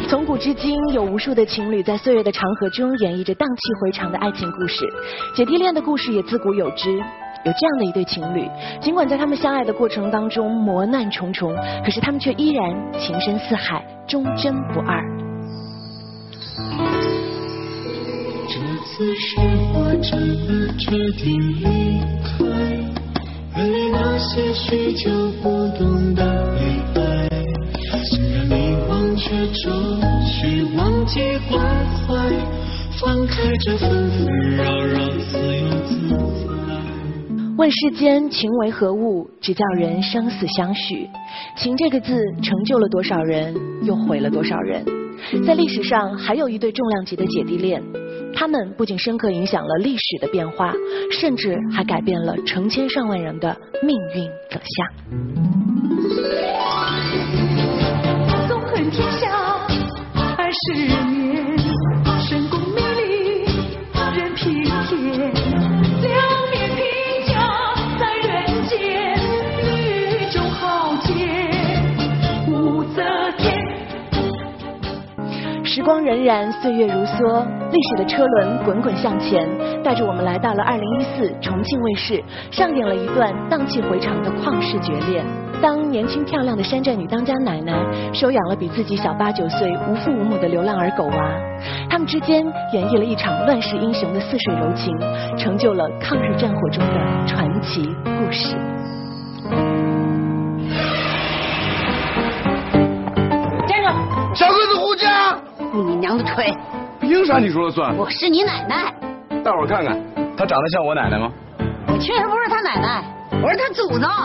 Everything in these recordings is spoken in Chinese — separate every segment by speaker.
Speaker 1: 从古至今，有无数的情侣在岁月的长河中演绎着荡气回肠的爱情故事。姐弟恋的故事也自古有之。有这样的一对情侣，尽管在他们相爱的过程当中磨难重重，可是他们却依然情深似海，忠贞不二。
Speaker 2: 这次是我真的决定离开，远离那些许久不懂的悲哀，虽然你忘却这去忘记关怀，放开这纷纷扰扰，自由自在。
Speaker 1: 问世间情为何物，只叫人生死相许。情这个字成就了多少人，又毁了多少人。在历史上还有一对重量级的姐弟恋，他们不仅深刻影响了历史的变化，甚至还改变了成千上万人的命运走向。
Speaker 3: 纵横天下20年，神功名利任凭天，两面评价在人间，女中豪杰武则天。
Speaker 1: 时光荏苒，岁月如梭，历史的车轮滚滚向前，带着我们来到了2014，重庆卫视上演了一段荡气回肠的旷世绝恋。当年轻漂亮的山寨女当家奶奶收养了比自己小8、9岁无父无母的流浪儿狗娃，他们之间演绎了一场乱世英雄的似水柔情，成就了抗日战火中的传奇故事。
Speaker 4: 站住！
Speaker 5: 小个子护驾！
Speaker 4: 你娘的腿！
Speaker 5: 凭啥你说了算？
Speaker 4: 我是你奶奶。
Speaker 5: 大伙儿看看，她长得像我奶奶吗？
Speaker 4: 我确实不是他奶奶，我是他祖宗。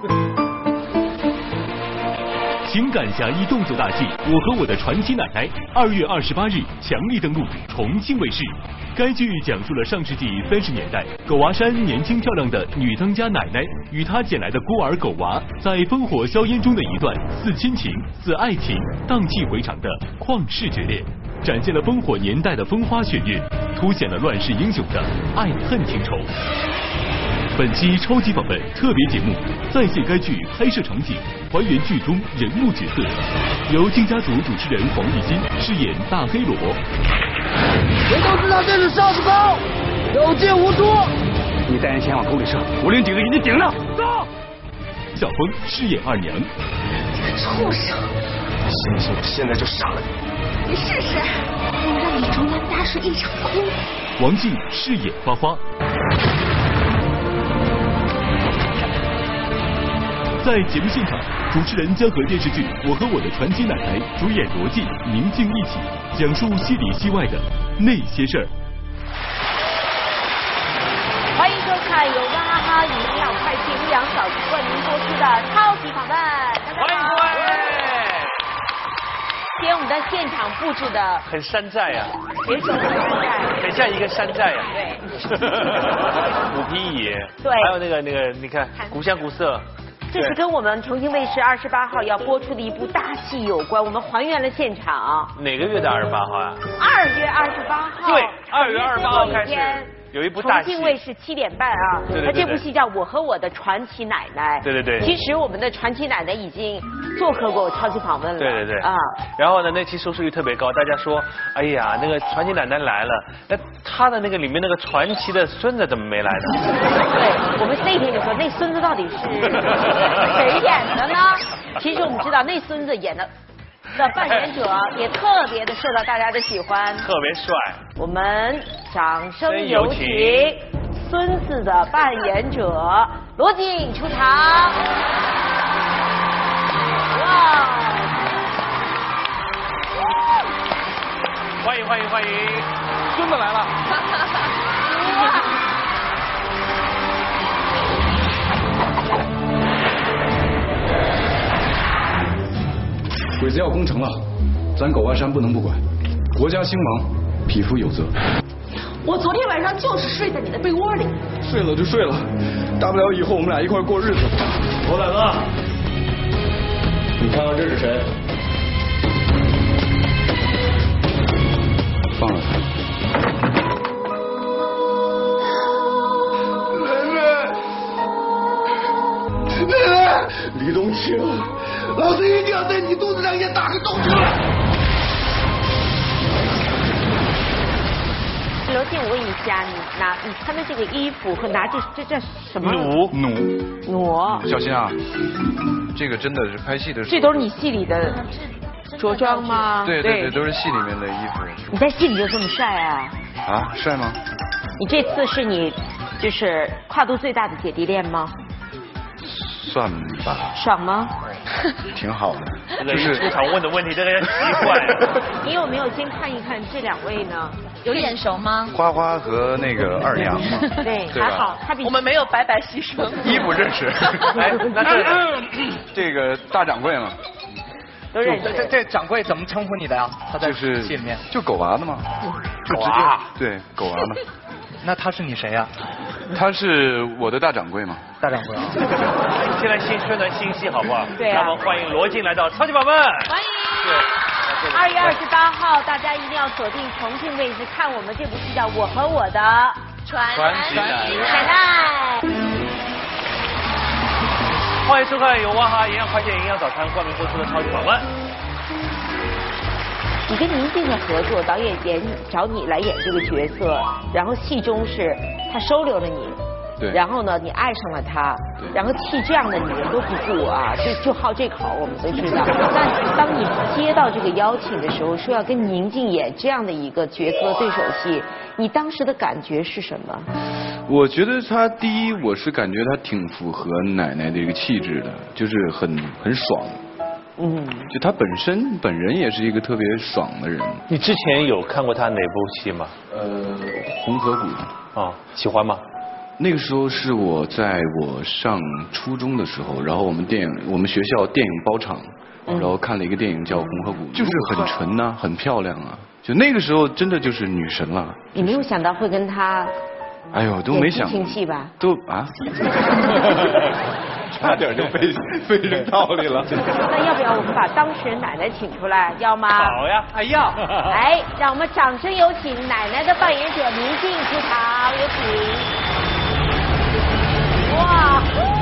Speaker 6: 情感侠义动作大戏《我和我的传奇奶奶》2月28日强力登陆重庆卫视。该剧讲述了上世纪30年代狗娃山年轻漂亮的女当家奶奶与她捡来的孤儿狗娃在烽火硝烟中的一段似亲情、似爱情、荡气回肠的旷世绝恋，展现了烽火年代的风花雪月，凸显了乱世英雄的爱恨情仇。本期超级访问特别节目再现该剧拍摄场景，还原剧中人物角色，由静家族主持人黄立新饰演大黑罗。
Speaker 5: 人都知道这是哨子沟，有进无出。你带人前往沟里射，我领几个给你顶着。走。
Speaker 6: 小峰饰演二娘。
Speaker 3: 这个畜生！
Speaker 5: 信不信我现在就杀了你？
Speaker 3: 你试试，我让你竹篮打水一场空。
Speaker 6: 王静饰演花花。在节目现场，主持人将和电视剧《我和我的传奇奶奶》主演罗晋、宁静一起讲述戏里戏外的那些事儿。
Speaker 7: 欢迎收看由娃哈哈营养快线营养早冠名播出的超级访问。
Speaker 8: 欢迎各位！
Speaker 7: 今天我们的现场布置的
Speaker 8: 很山寨呀，
Speaker 7: 别说很山寨，
Speaker 8: 很像一个山寨呀。
Speaker 7: 对，
Speaker 8: 虎皮椅，
Speaker 7: 对，
Speaker 8: 还有那个，你看古香古色。
Speaker 7: 这是跟我们重庆卫视28号要播出的一部大戏有关，我们还原了现场。
Speaker 8: 哪个月的28号啊
Speaker 7: ？2月28号。
Speaker 8: 对，2月28号开始有一部大戏。
Speaker 7: 重庆卫视7点半啊。
Speaker 8: 对。
Speaker 7: 那这部戏叫《我和我的传奇奶奶》。
Speaker 8: 对。
Speaker 7: 其实我们的传奇奶奶已经做客过超级访问了。
Speaker 8: 对。
Speaker 7: 啊。
Speaker 8: 然后呢，那期收视率特别高，大家说，哎呀，那个传奇奶奶来了，那她的那个里面那个传奇的孙子怎么没来呢？
Speaker 7: 对，我们那天就说那孙子到底是谁演的呢？其实我们知道那孙子演的扮演者也特别的受到大家的喜欢，
Speaker 8: 特别帅。我
Speaker 7: 们掌声有请孙子的扮演者罗晋出场。哇！
Speaker 8: 欢迎，孙子来了。
Speaker 5: 鬼子要攻城了，咱狗娃山不能不管。国家兴亡，匹夫有责。
Speaker 3: 我昨天晚上就是睡在你的被窝里。
Speaker 5: 睡了就睡了，大不了以后我们俩一块过日子。
Speaker 9: 罗大哥，你看看这是谁？
Speaker 5: 放了他。奶奶，李冬青，老子一定要在你肚子上也打个洞出来。
Speaker 7: 静，我问一下，你穿的这个衣服和拿这叫什么？弩。
Speaker 10: 小心啊，这个真的是拍戏的时候。
Speaker 7: 这都是你戏里的着装吗？
Speaker 10: 对，都是戏里面的衣服。
Speaker 7: 你在戏里就这么帅啊？
Speaker 10: 啊，帅吗？
Speaker 7: 你这次是你就是跨度最大的姐弟恋吗？
Speaker 10: 算吧。
Speaker 7: 爽吗？
Speaker 10: 挺好的。
Speaker 8: 这个出场问的问题真的奇怪。
Speaker 7: 你有没有先看一看这两位呢？
Speaker 11: 有眼熟吗？
Speaker 10: 花花和那个二娘嘛。
Speaker 7: 对，还好，他比
Speaker 11: 我们没有白白牺牲。
Speaker 10: 衣服认识。
Speaker 8: 哎，那
Speaker 10: 这个大掌柜嘛。
Speaker 7: 都认识。
Speaker 12: 这掌柜怎么称呼你的呀？他在
Speaker 10: 戏
Speaker 12: 里面
Speaker 10: 就狗娃子嘛。
Speaker 12: 狗娃。
Speaker 10: 对，狗娃嘛。
Speaker 12: 那他是你谁呀？
Speaker 10: 他是我的大掌柜嘛。
Speaker 12: 大掌柜啊。
Speaker 8: 现在先宣传新戏好不好？
Speaker 7: 对啊。
Speaker 8: 那么欢迎罗晋来到超级宝贝。
Speaker 7: 欢迎。对。2月28号，大家一定要锁定重庆卫视看我们这部戏叫《我和我的
Speaker 8: 传奇
Speaker 7: 奶奶》。
Speaker 8: 欢迎收看由娃哈哈营养快线营养早餐冠名播出的超级宝贝。
Speaker 7: 你跟宁静的合作，导演找你来演这个角色，然后戏中是他收留了你，
Speaker 10: 对，
Speaker 7: 然后呢你爱上了他，然后替这样的女人都不顾啊，就好这口，我们都知道。那当你接到这个邀请的时候，说要跟宁静演这样的一个角色对手戏，你当时的感觉是什么？
Speaker 10: 我觉得他第一，我是感觉他挺符合奶奶的一个气质的，就是很爽。就他本人也是一个特别爽的人。
Speaker 8: 你之前有看过他哪部戏吗？
Speaker 10: 红河谷。
Speaker 8: 啊，喜欢吗？
Speaker 10: 那个时候是我上初中的时候，然后我们学校电影包场，然后看了一个电影叫《红河谷》，就是很纯呐，很漂亮啊。就那个时候真的就是女神了。
Speaker 7: 你没有想到会跟他？
Speaker 10: 哎呦，都没想。
Speaker 7: 演戏吧？
Speaker 10: 都啊。差点就飞进套里了。
Speaker 7: 那要不要我们把当事人奶奶请出来？要吗？
Speaker 8: 好呀，
Speaker 12: 哎要。
Speaker 7: 来，让我们掌声有请奶奶的扮演者宁静出场，有请。哇！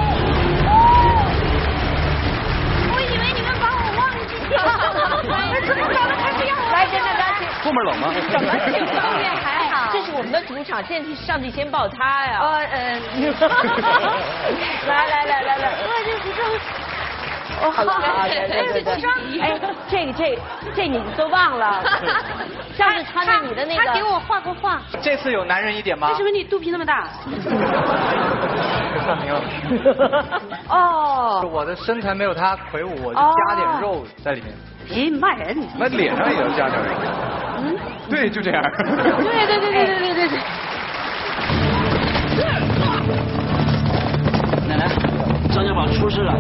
Speaker 7: 我以为你们把我忘记了，怎么长得还这样？来，跟大家请。
Speaker 10: 后面冷吗？
Speaker 7: 怎么请？后面还好。这是我们的主场，现在上去先抱他呀。来，我这服装。哦，好了，对。哎，这你都忘了。上次穿着你的那个。
Speaker 11: 他给我画过画。
Speaker 12: 这次有男人一点吗？
Speaker 11: 为什么你肚皮那么大？
Speaker 12: 算明了。
Speaker 7: 哦。
Speaker 12: 我的身材没有他魁梧，我就加点肉在里面。
Speaker 11: 你骂人。
Speaker 10: 那脸上也要加点肉。对，就这样。
Speaker 11: 对。
Speaker 5: 奶奶，张家堡出事了。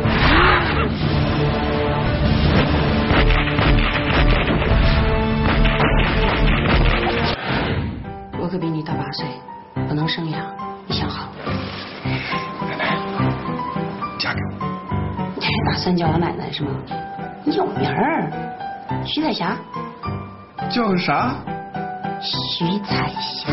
Speaker 11: 我可比你大8岁，不能生养，你想好？
Speaker 10: 奶奶，嫁给我。
Speaker 11: 你打算叫我奶奶是吗？你有名儿，徐彩霞。
Speaker 10: 叫啥？
Speaker 11: 徐彩霞。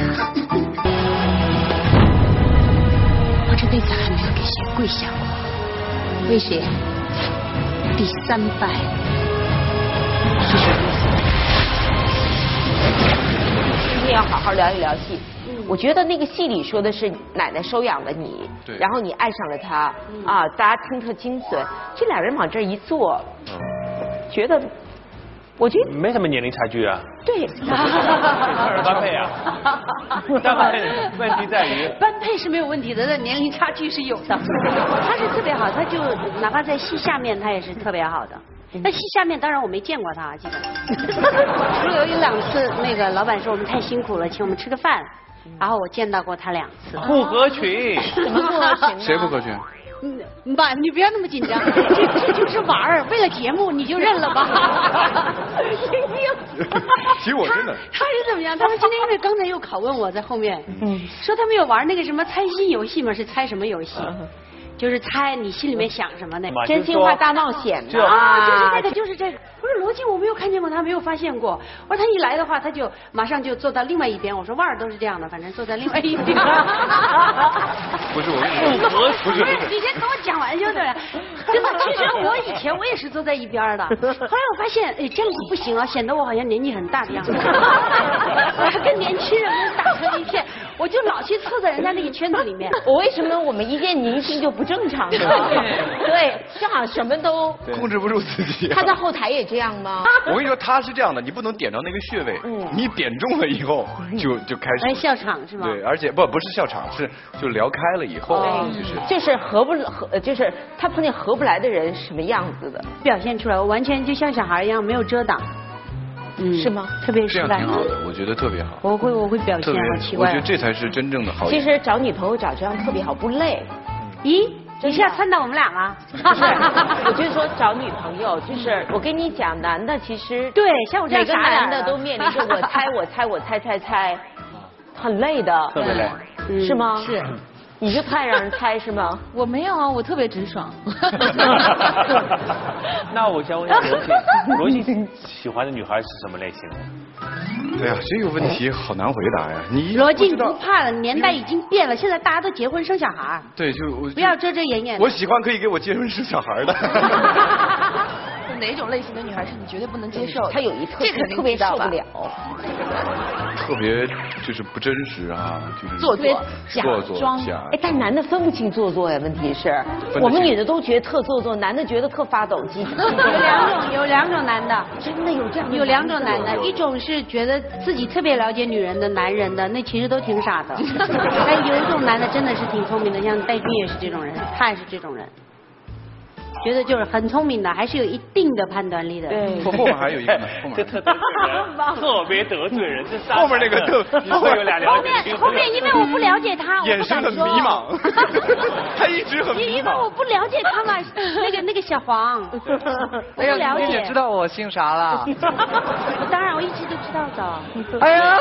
Speaker 11: 我这辈子还没有给谁跪下过，为谁？第3拜。是什么意思？
Speaker 7: 今天要好好聊一聊戏。我觉得那个戏里说的是奶奶收养了你，然后你爱上了他，啊，大家听特精髓。这俩人往这一坐，觉得。我觉得
Speaker 8: 没什么年龄差距啊。
Speaker 7: 对。
Speaker 8: 般配啊。但问题在于。
Speaker 11: 般配是没有问题的，但年龄差距是有的。他是特别好，他就哪怕在戏下面，他也是特别好的。那戏下面当然我没见过他，基本上。除了有2次，那个老板说我们太辛苦了，请我们吃个饭，然后我见到过他2次。
Speaker 8: 不合群。
Speaker 7: 怎么不合群？
Speaker 10: 谁不合群？
Speaker 11: 妈，你不要那么紧张，这就是玩儿，为了节目你就认了吧。
Speaker 10: 其实我真的。
Speaker 11: 他是怎么样？他们今天因为刚才又拷问我在后面，说他们有玩那个什么猜心游戏吗？是猜什么游戏？就是猜你心里面想什么那个。
Speaker 7: 真心话大冒险
Speaker 11: 啊，就是这个。我说罗晋我没有看见过他，没有发现过。我说他一来的话，他就马上就坐到另外一边。我说腕儿都是这样的，反正坐在另外一边。
Speaker 10: 不是我跟你说，不是，
Speaker 11: 你先等我讲完就对了。 真的，其实我以前我也是坐在一边的，后来我发现，哎，这样子不行啊，显得我好像年纪很大的样子，我要跟年轻人们打成一片，我就老去凑在人家那个圈子里面。
Speaker 7: 我为什么我们一见明星就不正常呢？对，正好什么都
Speaker 10: 控制不住自己。
Speaker 7: 他在后台也这样吗？
Speaker 10: 我跟你说，他是这样的，你不能点着那个穴位，你点中了以后就开始。
Speaker 11: 哎，笑场是吗？
Speaker 10: 对，而且不是笑场，是就聊开了以后，
Speaker 7: 就是就是他碰见合不来的人什么样子的，
Speaker 11: 表现出来，我完全就像小孩一样没有遮挡。
Speaker 7: 是吗？
Speaker 11: 特别
Speaker 10: 这样挺好的，我觉得特别好。
Speaker 11: 我会表现，好奇怪。
Speaker 10: 我觉得这才是真正的好。
Speaker 7: 其实找女朋友找这样特别好，不累。
Speaker 11: 咦？你是要撺到我们俩吗？
Speaker 7: 不是，我就是说找女朋友，就是我跟你讲，男的其实
Speaker 11: 对，像我这样
Speaker 7: 每个男的都面临着我猜，很累的，
Speaker 10: 特别累，
Speaker 7: 是吗？
Speaker 1: 是。
Speaker 7: 你就太让人猜是吗？
Speaker 1: 我没有啊，我特别直爽。
Speaker 8: 那我想问一下罗晋喜欢的女孩是什么类型的？
Speaker 10: 对呀，这个问题好难回答呀。你
Speaker 11: 罗晋不怕了，年代已经变了，现在大家都结婚生小孩。
Speaker 10: 对，就我
Speaker 11: 不要遮遮掩掩。
Speaker 10: 我喜欢可以给我结婚生小孩的。
Speaker 1: 哪种类型的女孩是你绝对不能接受？
Speaker 7: 她有一特别受不了，
Speaker 10: 特别就是不真实啊，就是
Speaker 1: 做
Speaker 10: 作假。
Speaker 7: 哎，但男的分不清做作呀，问题是，我们女的都觉得特做作，男的觉得特发抖机。
Speaker 11: 有两种男的，
Speaker 7: 真的有这样的。
Speaker 11: 有两种男的，一种是觉得自己特别了解女人的男人的，那其实都挺傻的。还有一种男的真的是挺聪明的，像戴军也是这种人，他也是这种人。觉得就是很聪明的，还是有一定的判断力的。
Speaker 10: 对，后面还有一个呢，
Speaker 8: 特别得罪人，这
Speaker 10: 后面那个
Speaker 8: 会有俩了解。
Speaker 11: 后面因为我不了解他，
Speaker 10: 眼神很迷茫，他一直很迷茫。
Speaker 11: 因为我不了解他嘛，那个小黄，我不了解。
Speaker 12: 你也知道我姓啥了？
Speaker 11: 当然，我一直都知道的。
Speaker 12: 哎呀，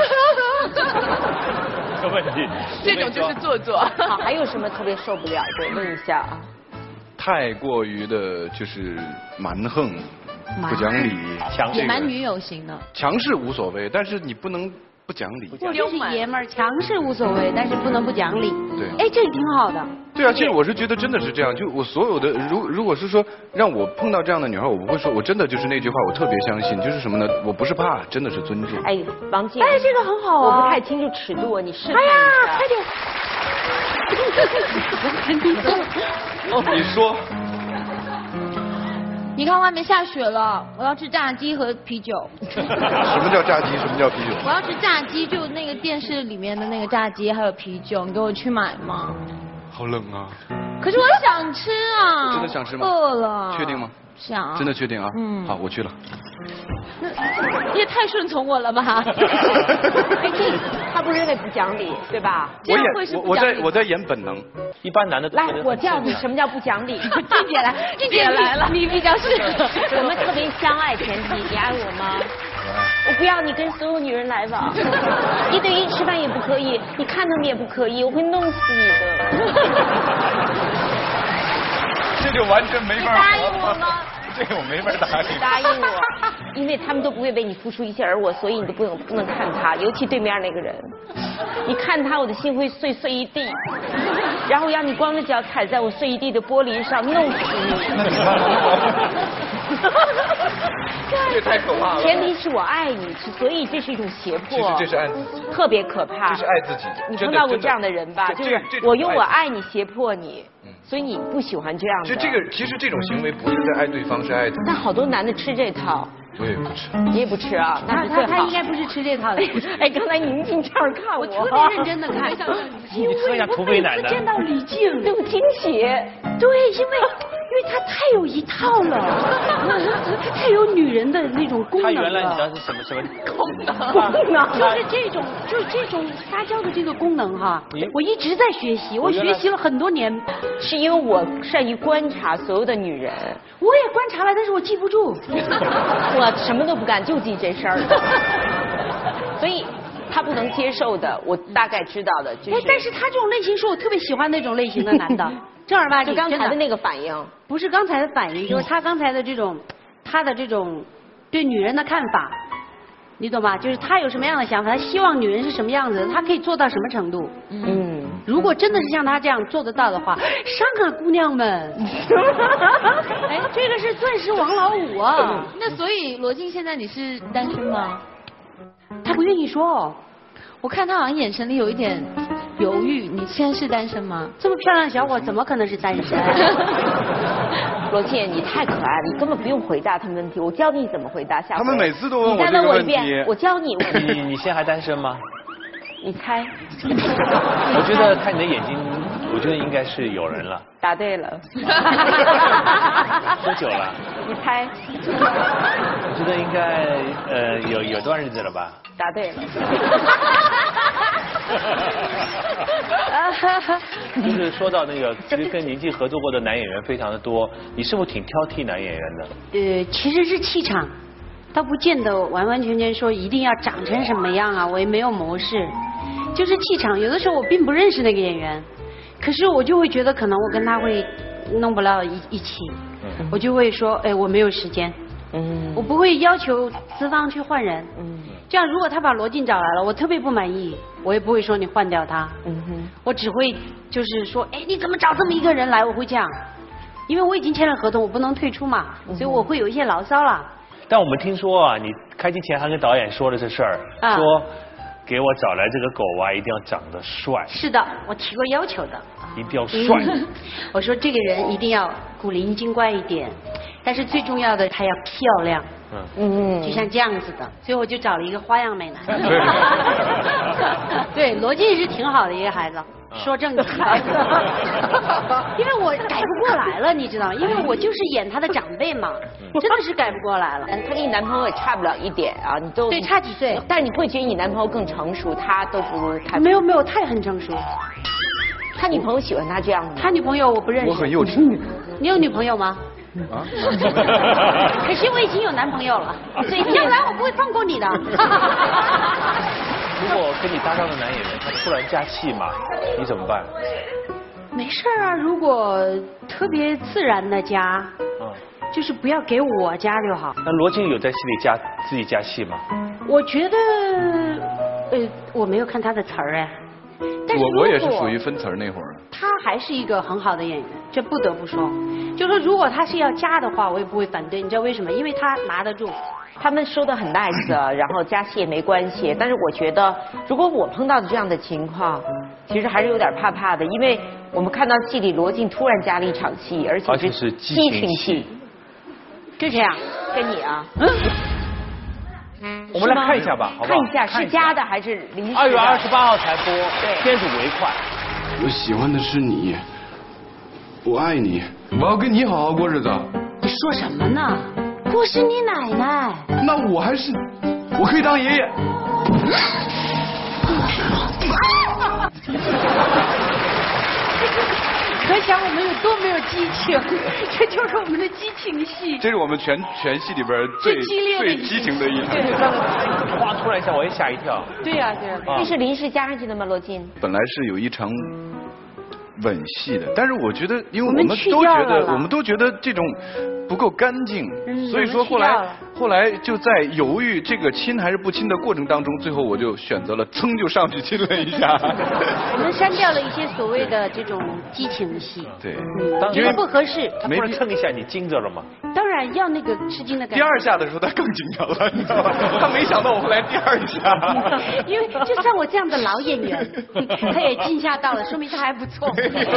Speaker 8: 这问题，
Speaker 1: 这种就是做作。
Speaker 7: 好，还有什么特别受不了的？问一下啊。
Speaker 10: 太过于的就是蛮横、不讲理、
Speaker 8: 强势，
Speaker 1: 蛮女友型的。
Speaker 10: 强势无所谓，但是你不能不讲理。
Speaker 11: 就是爷们儿，强势无所谓，但是不能不讲理。
Speaker 10: 对。
Speaker 11: 哎，这个挺好的。
Speaker 10: 对啊，其实我是觉得真的是这样。就我所有的，如果是说让我碰到这样的女孩，我不会说，我真的就是那句话，我特别相信，就是什么呢？我不是怕，真的是尊重。
Speaker 7: 哎，王静。
Speaker 11: 哎，这个很好啊。
Speaker 7: 我不太清楚尺度，你试探一下。
Speaker 11: 哎呀，快点。
Speaker 10: 你说。
Speaker 1: 你看外面下雪了，我要吃炸鸡和啤酒。
Speaker 10: 什么叫炸鸡？什么叫啤酒？
Speaker 1: 我要吃炸鸡，就那个电视里面的那个炸鸡，还有啤酒，你给我去买吗？
Speaker 10: 好冷啊！
Speaker 1: 可是我想吃啊！
Speaker 10: 真的想吃吗？
Speaker 1: 饿了。
Speaker 10: 确定吗？
Speaker 1: 想。
Speaker 10: 真的确定啊？嗯。好，我去了。
Speaker 1: 你也太顺从我了吧！
Speaker 7: 他不是认为不讲理，对吧？
Speaker 10: 我在演本能。
Speaker 8: 一般男的
Speaker 7: 来，我叫你，什么叫不讲理？
Speaker 1: 静姐来，静姐来了，你比较适合。
Speaker 7: 我们特别相爱，前提你爱我吗？我不要你跟所有女人来往，1对1吃饭也不可以，你看他们也不可以，我会弄死你的。
Speaker 10: 这就完全没法。
Speaker 7: 答应我吗？
Speaker 10: 这个我没法答应。
Speaker 7: 答应我，因为他们都不会为你付出一切，而我，所以你都不能看他，尤其对面那个人，你看他，我的心会碎一地，然后让你光着脚踩在我碎一地的玻璃上，弄死你。
Speaker 10: 这太可怕了。
Speaker 7: 前提是我爱你，所以这是一种胁迫。
Speaker 10: 这是爱自己，
Speaker 7: 特别可怕。
Speaker 10: 这是爱自己。
Speaker 7: 你碰到过这样的人吧？就是我用我爱你胁迫你。所以你不喜欢这样的。
Speaker 10: 其实这种行为不是在爱对方，是爱自己。
Speaker 7: 但好多男的吃这套。
Speaker 10: 我也不吃。
Speaker 7: 你也不吃啊？那是最好。
Speaker 11: 他应该不是吃这套的。
Speaker 7: 哎，刚才宁静这样看我，
Speaker 11: 特别认真的看。
Speaker 8: 因为我每次
Speaker 11: 见到李静
Speaker 7: 都惊喜。
Speaker 11: 对，因为他太有一套了，他太有女人的那种功能了。
Speaker 8: 他原来你知道是什么
Speaker 11: 功能？就是这种撒娇的这个功能哈。我一直在学习，我学习了很多年。
Speaker 7: 是因为我善于观察所有的女人。
Speaker 11: 我也观察了，但是我记不住。
Speaker 7: 我什么都不干，就记这事儿。所以他不能接受的，我大概知道的就是。
Speaker 11: 但是他这种类型是我特别喜欢那种类型的男的。正儿八经，
Speaker 7: 就刚才的那个反应，
Speaker 11: 不是刚才的反应，就是他刚才的这种，他的这种对女人的看法，你懂吧？就是他有什么样的想法，他希望女人是什么样子，他可以做到什么程度？ 如果真的是像他这样做得到的话，上啊姑娘们！哎，这个是钻石王老五啊。
Speaker 1: 那所以罗晋现在你是单身吗？
Speaker 11: 他不愿意说哦。
Speaker 1: 我看他好像眼神里有一点犹豫，你现在是单身吗？
Speaker 11: 这么漂亮的小伙怎么可能是单身？
Speaker 7: 罗晋，你太可爱了，你根本不用回答他们问题，我教你怎么回答。下回
Speaker 10: 他们每次都问我
Speaker 7: 你再
Speaker 10: 这个问题
Speaker 7: 问我一遍，我教你。
Speaker 8: 你现在还单身吗？
Speaker 7: 你猜？
Speaker 8: 我觉得看你的眼睛，我觉得应该是有人了。
Speaker 7: 答对了。
Speaker 8: 喝酒了？
Speaker 7: 你猜？
Speaker 8: 我觉得应该有段日子了吧？
Speaker 7: 答对了。
Speaker 8: 就是说到那个，其实跟宁静合作过的男演员非常的多，你是不是挺挑剔男演员的？
Speaker 11: 其实是气场，倒不见得完完全全说一定要长成什么样啊，我也没有模式，就是气场。有的时候我并不认识那个演员，可是我就会觉得可能我跟他会弄不了一起，我就会说，哎，我没有时间。我不会要求资方去换人。这样如果他把罗晋找来了，我特别不满意，我也不会说你换掉他。我只会就是说，哎，你怎么找这么一个人来？我会这样，因为我已经签了合同，我不能退出嘛，所以我会有一些牢骚了。
Speaker 8: 但我们听说啊，你开机前还跟导演说了这事儿，说给我找来这个狗娃一定要长得帅。
Speaker 11: 是的，我提过要求的。
Speaker 8: 一定要帅。
Speaker 11: 我说这个人一定要古灵精怪一点，但是最重要的他要漂亮。就像这样子的，所以我就找了一个花样美男。对，罗晋是挺好的一个孩子，说正经的。因为我改不过来了，你知道，因为我就是演他的长辈嘛，真的是改不过来了。
Speaker 7: 他跟你男朋友也差不了一点啊，你都
Speaker 11: 对差几岁，
Speaker 7: 但是你会觉得你男朋友更成熟，他都不如他。
Speaker 11: 没有，他也很成熟。
Speaker 7: 他女朋友喜欢他这样的？
Speaker 11: 他女朋友我不认识。
Speaker 10: 我很幼稚。
Speaker 11: 你有女朋友吗？
Speaker 10: 啊！
Speaker 11: 可惜我已经有男朋友了，所以将来我不会放过你的。
Speaker 8: 如果跟你搭档的男演员他突然加戏嘛，你怎么办？
Speaker 11: 没事啊，如果特别自然的加，就是不要给我加就好。
Speaker 8: 那罗晋有在戏里自己加戏吗？
Speaker 11: 我觉得，我没有看他的词儿哎。但是
Speaker 10: 我也是属于分词儿那会儿。
Speaker 11: 他还是一个很好的演员，这不得不说。就说如果他是要加的话，我也不会反对。你知道为什么？因为他拿得住。
Speaker 7: 他们说的很 nice， 然后加戏也没关系。但是我觉得，如果我碰到的这样的情况，其实还是有点怕怕的，因为我们看到戏里罗晋突然加了一场戏，而且是激情戏。
Speaker 11: 就这样，
Speaker 7: 跟你啊。
Speaker 8: 我们来看一下吧，好不好？
Speaker 7: 看一下是加的还是临时的？2
Speaker 8: 月28号才播，天主为快。
Speaker 10: 我喜欢的是你，我爱你，我要跟你好好过日子。
Speaker 11: 你说什么呢？我是你奶奶。
Speaker 10: 那我可以当爷爷。
Speaker 11: 可想我们有多没有激情，这就是我们的激情戏。
Speaker 10: 这是我们全戏里边最激情的一幕。
Speaker 8: 哇！突然一下，我也吓一跳。
Speaker 11: 对呀。
Speaker 7: 这是临时加上去的吗？罗晋
Speaker 10: 本来是有一场吻戏的，但是我觉得，因为我们都觉得这种不够干净，所以说后来就在犹豫这个亲还是不亲的过程当中，最后我就选择了噌就上去亲了一下。
Speaker 11: 我们删掉了一些所谓的这种激情戏，
Speaker 10: 对，
Speaker 11: 因为不合适。
Speaker 8: 他突然蹭一下，你惊着了吗？
Speaker 11: 当然要那个吃惊的感觉。
Speaker 10: 第二下的时候他更紧张了，你知道吗？他没想到我会来第二下。
Speaker 11: 因为就像我这样的老演员，他也惊吓到了，说明他还不错。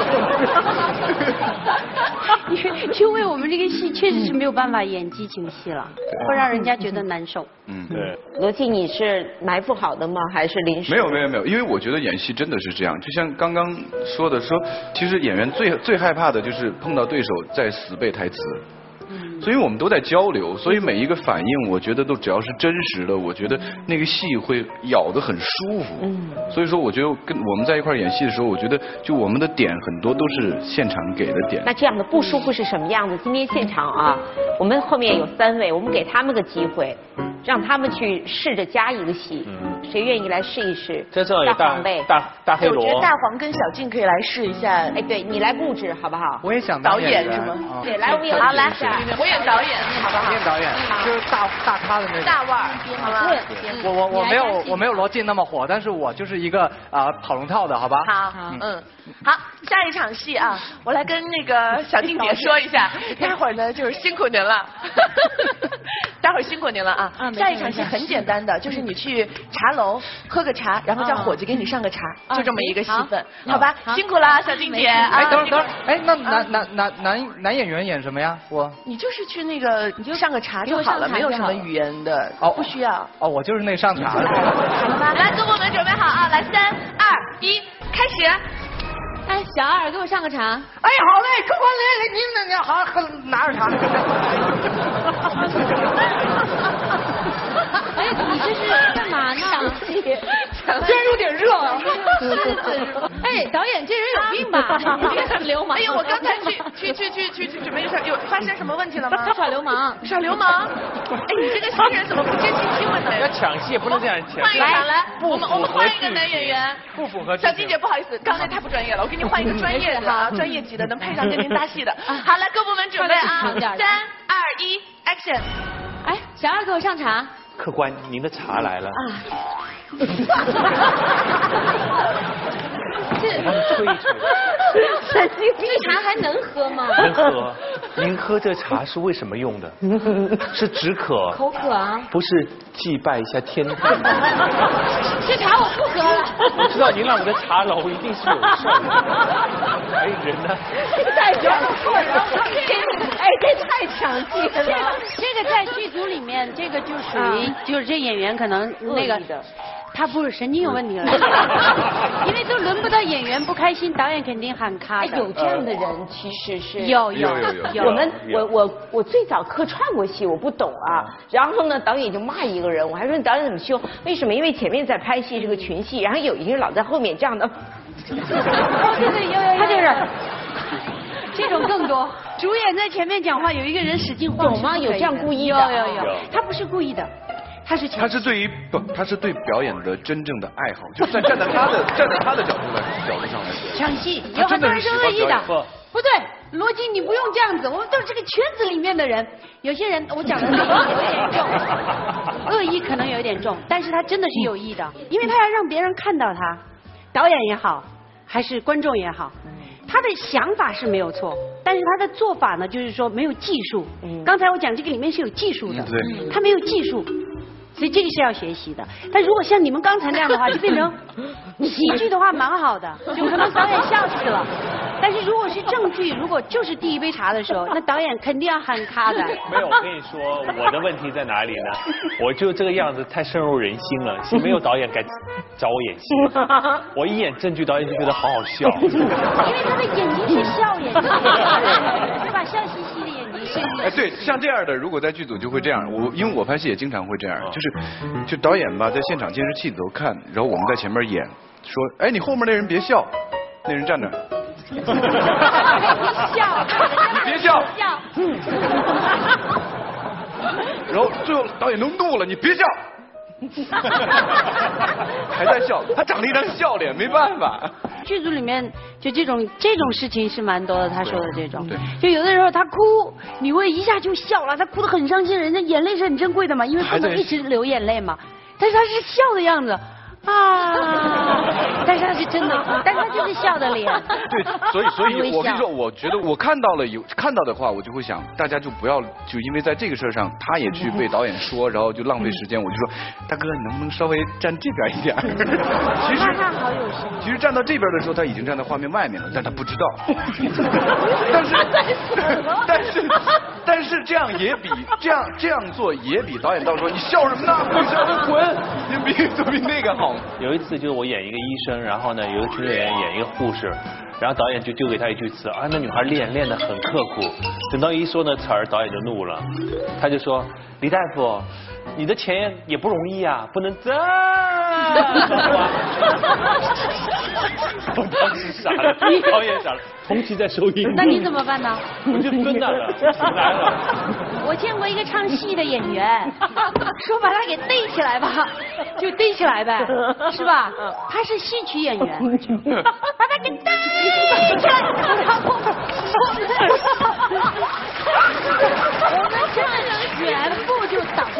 Speaker 11: 因为我们这个戏确实是没有办法演激情戏了，会让人家觉得难受。
Speaker 8: 对。
Speaker 7: 罗晋，你是埋伏好的吗？还是临时？
Speaker 10: 没有，因为我觉得演戏真的是这样，就像刚刚说的，其实演员最害怕的就是碰到对手在死背台词。所以我们都在交流，所以每一个反应，我觉得都只要是真实的，我觉得那个戏会咬得很舒服。所以说，我觉得跟我们在一块演戏的时候，我觉得就我们的点很多都是现场给的点。
Speaker 7: 那这样的不舒服是什么样子？今天现场啊，我们后面有3位，我们给他们个机会，让他们去试着加一个戏。谁愿意来试一试？
Speaker 8: 这正好有大黑罗。
Speaker 1: 我觉得大黄跟小静可以来试一下。
Speaker 7: 哎，对你来布置好不好？
Speaker 12: 我也想
Speaker 1: 导演是吗？
Speaker 7: 对，来我们有好来，我也
Speaker 1: 念导演，好不好？
Speaker 12: 念导演就是大咖的那种。
Speaker 1: 大腕儿，好吧？
Speaker 12: 我没有罗晋那么火，但是我就是一个跑龙套的，好吧？
Speaker 1: 好，好，下一场戏啊，我来跟那个小静姐说一下，待会儿呢就是辛苦您了，待会儿辛苦您了啊。下一场戏很简单的，就是你去茶楼喝个茶，然后叫伙计给你上个茶，就这么一个戏份，好吧？辛苦了，小静姐。
Speaker 12: 哎，等会儿，哎，那男演员演什么呀？
Speaker 1: 你就是去那个，你就上个茶就好了，没有什么语言的，不需要。
Speaker 12: 哦，我就是那上茶的。
Speaker 1: 好了吧？来，各部门准备好啊！来，3、2、1，开始。
Speaker 11: 哎，小二，给我上个茶。
Speaker 12: 哎，好嘞，客官来，您好，拿着茶。
Speaker 11: 哎，你这是干嘛呢？
Speaker 12: 虽然有点热啊。
Speaker 11: 哎，导演，这人有病吧？别耍流氓！
Speaker 1: 哎呦，我刚才去准备一下，有发生什么问题了吗？
Speaker 11: 他耍流氓。
Speaker 1: 耍流氓？哎，你这个新人怎么不接近新闻呢？
Speaker 8: 要抢戏也不能这样抢。
Speaker 1: 换一场来，我们换一个男演员。
Speaker 12: 不符合。
Speaker 1: 小金姐，不好意思，刚才太不专业了，我给你换一个专业的啊，专业级的，能配上跟您搭戏的。好，来，各部门准备啊，3、2、1 ，Action！
Speaker 11: 哎，小二，给我上茶。
Speaker 8: 客官，您的茶来了。吹一吹。
Speaker 11: 这茶还能喝吗？
Speaker 8: 能喝。您喝这茶是为什么用的？是止渴。
Speaker 11: 口渴啊？
Speaker 8: 不是祭拜一下天地。
Speaker 11: 这茶我不喝了。
Speaker 8: 我知道您来我的茶楼一定是有事儿。哎，人呢？
Speaker 11: 太强了！哎，这太强劲了。这个在剧组里面，这个就属于就是这演员可能那个。他不是神经有问题了，因为都轮不到演员不开心，导演肯定喊咔的。
Speaker 7: 有这样的人其实是
Speaker 11: 有。
Speaker 7: 我最早客串过戏，我不懂啊。然后呢，导演就骂一个人，我还说导演怎么凶？为什么？因为前面在拍戏是个群戏，然后有一个人老在后面这样的。
Speaker 11: 对，他就是这种更多。主演在前面讲话，有一个人使劲晃。
Speaker 7: 有吗？有这样故意的？
Speaker 11: 有，他不是故意的。他是
Speaker 10: 对表演的真正的爱好，就站在他的角度上来说，
Speaker 11: 抢戏有很多人是恶意的，不对，罗辑你不用这样子，我们都是这个圈子里面的人，有些人我讲的有点重，恶意可能有点重，但是他真的是有意的，因为他要让别人看到他，导演也好，还是观众也好。他的想法是没有错，但是他的做法呢，就是说没有技术。刚才我讲这个里面是有技术的，他没有技术。所以这个是要学习的，但如果像你们刚才那样的话，就变成喜剧的话蛮好的，就可能导演笑死了。但是如果是正剧，如果就是第一杯茶的时候，那导演肯定要喊咔的。
Speaker 8: 没有，我跟你说，我的问题在哪里呢？我就这个样子太深入人心了，是没有导演敢找我演戏。我一演正剧，导演就觉得好好笑。
Speaker 11: 因为他的眼睛是笑眼睛，对吧？笑嘻嘻的眼睛是。
Speaker 10: 哎，对，像这样的，如果在剧组就会这样。因为我拍戏也经常会这样，就导演吧，在现场监视器里头看，然后我们在前面演，说，哎，你后面那人别笑，那人站那儿。
Speaker 11: 笑，
Speaker 10: 你别笑。然后最后导演都怒了，你别笑。还在笑，他长了一张笑脸，没办法。
Speaker 11: 剧组里面就这种事情是蛮多的，他说的这种，
Speaker 10: 对，
Speaker 11: 就有的时候他哭，你会一下就笑了，他哭得很伤心，人家眼泪是很珍贵的嘛，因为不能一直流眼泪嘛，但是他是笑的样子。但是他是真的哭，但是他就是笑的脸。
Speaker 10: 对，所以我跟你说，我觉得我看到的话，我就会想，大家就不要就因为在这个事上，他也去被导演说，然后就浪费时间。我就说，大哥，你能不能稍微站这边一点？其实
Speaker 11: 他好有心。
Speaker 10: 其实站到这边的时候，他已经站在画面外面了，但他不知道。但是这样也比这样做也比导演到说你笑什么呢？你笑你滚！你比那个好。
Speaker 8: 有一次就是我演一个医生，然后呢有一个群演员演一个护士，然后导演就丢给他一句词啊，那女孩练得很刻苦。等到一说那词儿，导演就怒了，他就说李大夫，你的钱也不容易啊，不能这。我当时傻了，导演傻了，同期在收音。
Speaker 11: 那你怎么办呢？
Speaker 8: 我就蹲那了，醒来了。
Speaker 11: 我见过一个唱戏的演员，说把他给逮起来吧，就逮起来呗，是吧？他是戏曲演员，把他给逮起来，然后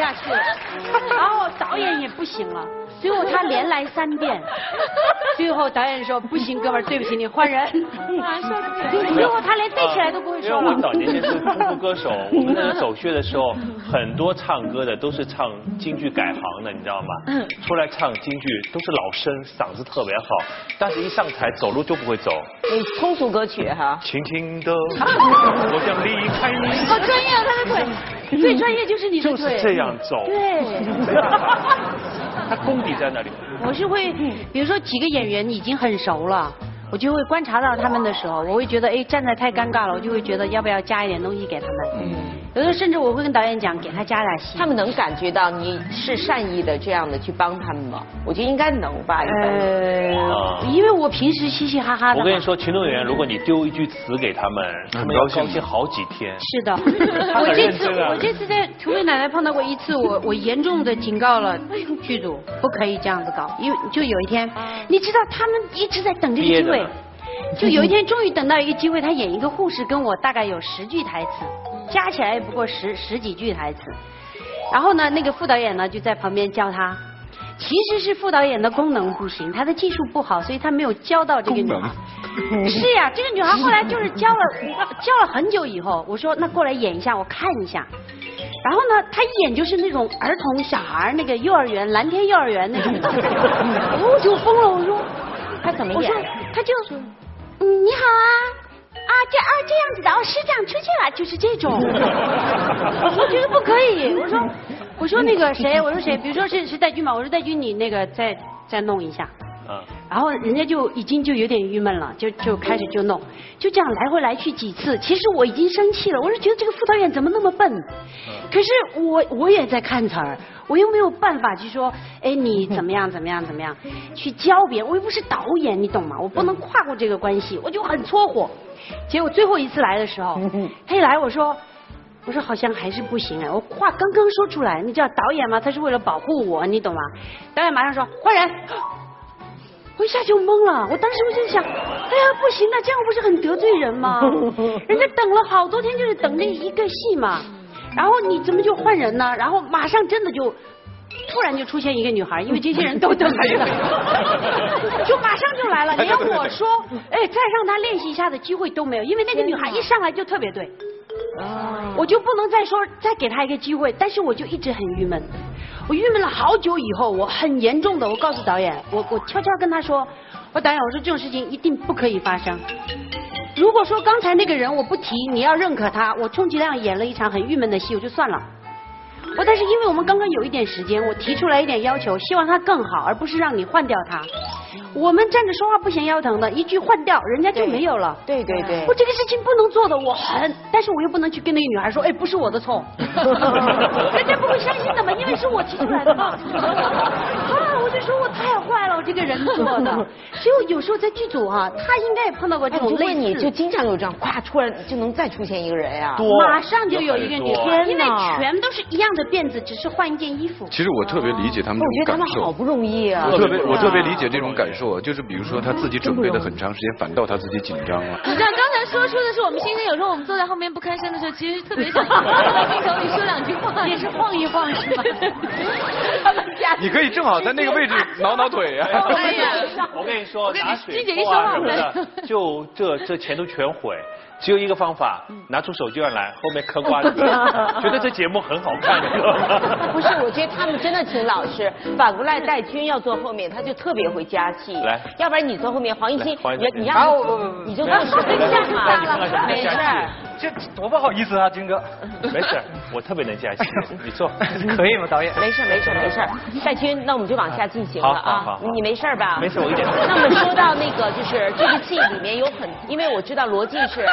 Speaker 11: 下去了。然后导演也不行了，最后他连来3遍，最后导演说不行，哥们儿，对不起你，换人。最后他连背起来都不会说了。
Speaker 8: 因为我早年间是功夫歌手，我们那时候走穴的时候，很多唱歌的都是唱京剧改行的，你知道吗？出来唱京剧都是老生，嗓子特别好，但是一上台走路就不会走。
Speaker 7: 通俗歌曲哈。
Speaker 8: 轻轻的，我想离开你。
Speaker 11: 好专业啊，他的腿，最专业就是你的腿。
Speaker 8: 就是这样走。
Speaker 11: 对。
Speaker 8: 他功底在那里。
Speaker 11: 我是会，比如说几个演员已经很熟了。我就会观察到他们的时候，我会觉得哎站在太尴尬了，我就会觉得要不要加一点东西给他们。有的甚至我会跟导演讲，给他加点戏。
Speaker 7: 他们能感觉到你是善意的这样的去帮他们吗？我觉得应该能吧。
Speaker 11: 因为我平时嘻嘻哈哈的。
Speaker 8: 我跟你说，群众演员，如果你丢一句词给他们，他们要高兴好几天。
Speaker 11: 是的，我这次在土匪奶奶碰到过一次，我严重的警告了剧组，不可以这样子搞，因为就有一天，你知道他们一直在等这个机会。就有一天终于等到一个机会，他演一个护士，跟我大概有10句台词，加起来也不过十几句台词。然后呢，那个副导演呢就在旁边教他，其实是副导演的功能不行，他的技术不好，所以他没有教到这个女孩。是呀，这个女孩后来就是教了很久以后，我说那过来演一下，我看一下。然后呢，她一演就是那种儿童小孩那个幼儿园蓝天幼儿园那种，我就疯了，我说
Speaker 7: 她怎么演？
Speaker 11: 我说她就。你好啊，这样子的，师长出去了，就是这种。我觉得不可以，我说那个谁，我说谁，比如说是戴军嘛，我说戴军你那个再弄一下。然后人家就已经就有点郁闷了，就开始就弄，就这样来回来去几次。其实我已经生气了，我是觉得这个副导演怎么那么笨。可是我也在看词儿，我又没有办法去说，哎，你怎么样去教别人，我又不是导演，你懂吗？我不能跨过这个关系，我就很搓火。结果最后一次来的时候，他一来我说好像还是不行哎，我话刚刚说出来，你知道导演吗？他是为了保护我，你懂吗？导演马上说换人。我一下就懵了，我当时我就想，哎呀不行啊，这样不是很得罪人吗？人家等了好多天，就是等这一个戏嘛，然后你怎么就换人呢？然后马上真的就突然就出现一个女孩，因为这些人都等着呢，就马上就来了，连我说，哎，再让她练习一下的机会都没有，因为那个女孩一上来就特别对，我就不能再说再给她一个机会，但是我就一直很郁闷。我郁闷了好久以后，我很严重的，我告诉导演，我悄悄跟他说，我导演，我说这种事情一定不可以发生。如果说刚才那个人我不提，你要认可他，我充其量演了一场很郁闷的戏，我就算了。但是因为我们刚刚有一点时间，我提出来一点要求，希望他更好，而不是让你换掉他。我们站着说话不嫌腰疼的，一句换掉，人家就没有了。
Speaker 7: 对，
Speaker 11: 我这个事情不能做的，但是我又不能去跟那个女孩说，哎，不是我的错，人家不会相信的嘛，因为是我提出来的嘛。我就说我太坏了，我这个人做的。所以我有时候在剧组他应该也碰到过这种类似。
Speaker 7: 你就经常有这样，咵，突然就能再出现一个人呀，
Speaker 11: 马上就有一个女孩，因为全都是一样的辫子，只是换一件衣服。
Speaker 10: 其实我特别理解他们这种感受。
Speaker 7: 我觉得他们好不容易啊。
Speaker 10: 我特别理解这种感受，就是比如说他自己准备了很长时间，反倒他自己紧张了。
Speaker 1: 你知道刚才说出的是我们心声，有时候我们坐在后面不吭声的时候，其实特别想在镜头里说2句话，
Speaker 11: 也是晃一晃是吧？
Speaker 10: 你可以正好在那个位置挠腿啊。
Speaker 8: 我跟你说，拿水
Speaker 1: 君姐一说话，
Speaker 8: 就这钱都全毁。只有一个方法，拿出手绢来，后面嗑瓜子，觉得这节目很好看。
Speaker 7: 不是，我觉得他们真的挺老实。反过来，戴军要坐后面，他就特别会加戏。
Speaker 8: 来，
Speaker 7: 要不然你坐后面，黄一新，你让你就跟是对象嘛，没事。
Speaker 12: 这多不好意思啊，军哥。
Speaker 8: 没事，我特别能加戏，你坐。
Speaker 12: 可以吗，导演？
Speaker 7: 没事。戴军，那我们就往下进行了啊。
Speaker 8: 好，
Speaker 7: 你没事吧？
Speaker 8: 没事，我一点。
Speaker 7: 那我们说到那个，就是这个戏里面有因为我知道罗晋是。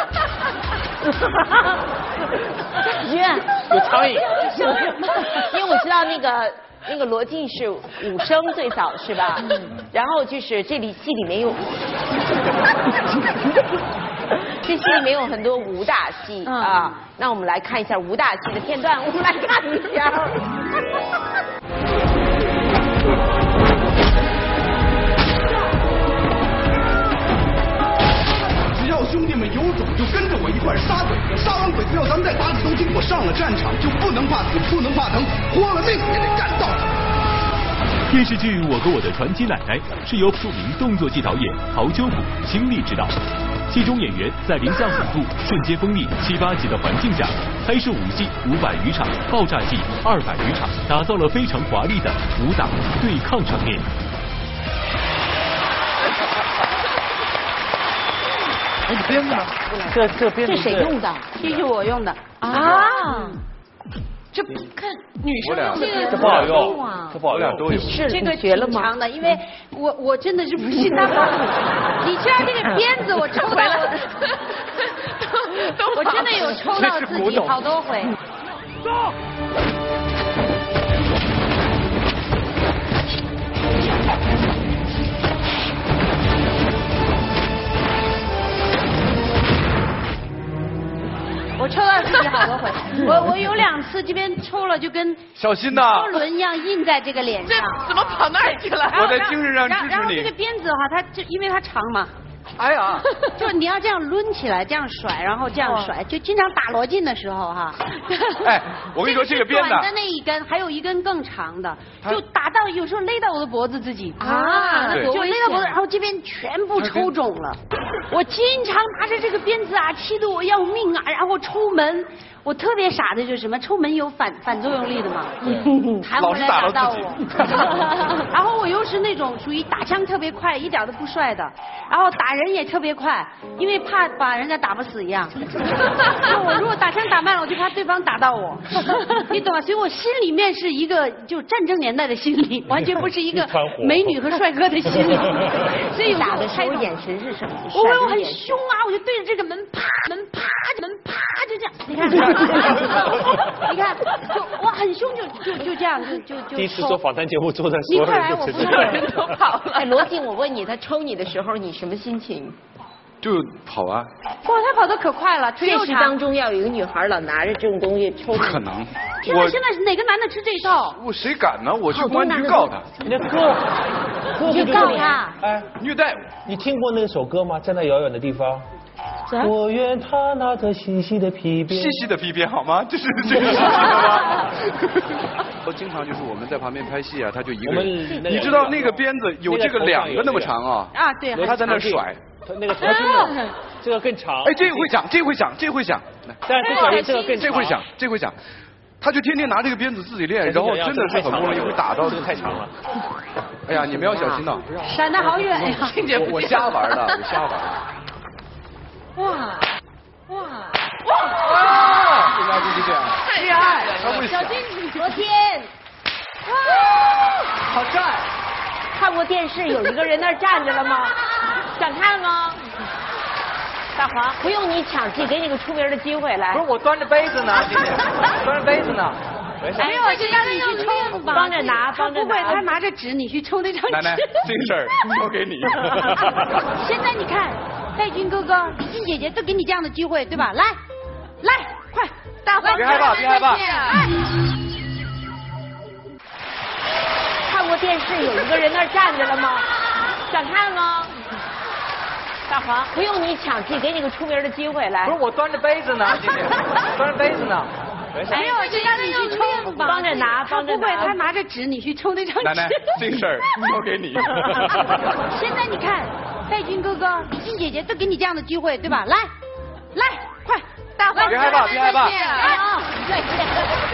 Speaker 8: 有苍蝇。
Speaker 7: 因为我知道那个罗晋是武生最早是吧？然后就是这里戏里面有，这戏里面有很多武打戏啊。那我们来看一下武打戏的片段，我们来看一下。
Speaker 13: 兄弟们有种就跟着我一块杀鬼子，杀完鬼子要咱们再打李东京，我上上了战场就不能怕死，不能怕疼，豁了命也得干到。
Speaker 6: 电视剧《我和我的传奇奶奶》是由著名动作戏导演陶秋谷倾力指导，戏中演员在零下5度、瞬间风力7、8级的环境下，拍摄武戏500余场，爆炸戏200余场，打造了非常华丽的武打对抗场面。
Speaker 12: 哎，你鞭子呢？这鞭子
Speaker 11: 这谁用的？这是我用的
Speaker 1: 啊。这看女生
Speaker 8: 这不好用啊，这不好用，
Speaker 7: 都有。
Speaker 11: 是这个学了吗？长的，因为我真的是不信他。你知道这个鞭子我抽到了，我真的有抽到自己好多回。
Speaker 8: 走。
Speaker 11: 我抽到自己好多回，我有2次这边抽了，就跟
Speaker 10: 小心呐，
Speaker 11: 车轮一样印在这个脸上。
Speaker 1: 这怎么跑那儿去了？
Speaker 10: 我在精神上支持你。
Speaker 11: 然后这个鞭子的话，它就因为它长嘛。
Speaker 12: 哎呀，
Speaker 11: 就你要这样抡起来，这样甩，然后这样甩，就经常打罗晋的时候哈。
Speaker 10: 哎，我跟你说这个鞭子，
Speaker 11: 短的那一根，还有一根更长的，就打到有时候勒到我的脖子自己啊，就勒到脖子，然后这边全部抽肿了。我经常拿着这个鞭子啊，气得我要命啊，然后抽门。我特别傻的就是什么，抽门有反作用力的嘛，弹回来打到我。然后我又是那种属于打枪特别快，一点都不帅的，然后打人也特别快，因为怕把人家打不死一样。我如果打枪打慢了，我就怕对方打到我，你懂吗？所以我心里面是一个就战争年代的心理，完全不是一个美女和帅哥的心理。所以
Speaker 7: 打的时候眼神是什么？
Speaker 11: 我很凶啊，我就对着这个门啪就这样，你看。你看，就我很凶，就这样，就。
Speaker 8: 第一次做访谈节目，坐在所有人都知道，
Speaker 7: 人都跑了。哎，罗晋，我问你，他抽你的时候，你什么心情？
Speaker 10: 就跑啊！
Speaker 11: 哇，他跑得可快了，腿又长。
Speaker 7: 现实当中要有一个女孩老拿着这种东西抽，
Speaker 10: 不可能。
Speaker 11: 现在哪个男的吃这一套？
Speaker 10: 我谁敢呢？我去公安局告他。
Speaker 8: 你的歌，
Speaker 11: 你就告他。
Speaker 8: 哎，
Speaker 10: 虐待。
Speaker 8: 你听过那首歌吗？在那遥远的地方。我愿他拿着细细的皮鞭，
Speaker 10: 细细的皮鞭好吗？这是这个吗？我经常就是我们在旁边拍戏啊，他就一个人。你知道那个鞭子有这个2个那么长啊？
Speaker 11: 啊，对。
Speaker 10: 他在那甩，
Speaker 8: 他那个头真的，这个更长。
Speaker 10: 哎，这个会响，这会响，这会响。
Speaker 8: 但是小这个更
Speaker 10: 这会响，这会响。他就天天拿这个鞭子自己练，然后真的是很不容易会打到。
Speaker 8: 这个太长了。
Speaker 10: 哎呀，你们要小心呐！
Speaker 11: 闪得好远呀！
Speaker 10: 我瞎玩的，我瞎玩。
Speaker 1: 哇！
Speaker 10: 人家就是这样，
Speaker 1: 太厉害！
Speaker 11: 小金，罗晋，
Speaker 12: 好帅！
Speaker 7: 看过电视有一个人那儿站着了吗？想看吗？大黄，不用你抢戏，给你个出名的机会来。
Speaker 12: 不是我端着杯子呢，姐姐，端着杯子呢。
Speaker 11: 没有，就让你去抽吧。
Speaker 7: 帮着拿，帮着拿。
Speaker 11: 不会，他拿着纸，你去抽那张纸。
Speaker 10: 奶奶，这个事儿交给你。
Speaker 11: 现在你看。戴军哥哥、李静姐姐都给你这样的机会，对吧？来，快，大黄，
Speaker 10: 别害怕，别害怕。
Speaker 7: 看过电视有一个人那儿站着了吗？想看吗？大黄，不用你抢戏，给你个出名的机会来。
Speaker 12: 不是我端着杯子呢，姐姐，端着杯子呢。
Speaker 11: 没有，就让你去抽吧。
Speaker 7: 帮着拿，帮着拿。
Speaker 11: 不会，他拿着纸，你去抽那张纸。
Speaker 10: 奶奶，这个事儿交给你。
Speaker 11: 现在你看。戴军哥哥、李静姐姐都给你这样的机会，对吧？来，快，大黄，
Speaker 10: 别害怕，别害怕。
Speaker 11: 再见。